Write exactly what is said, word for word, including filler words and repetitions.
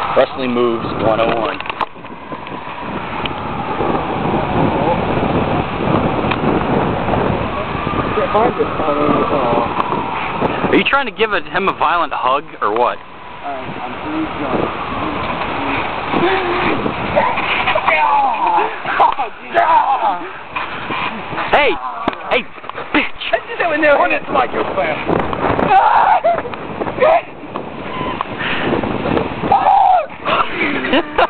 Wrestling moves one oh one. Are you trying to give a, him a violent hug or what? Uh, I'm pretty drunk. Hey! Hey, bitch! When it's like your plan.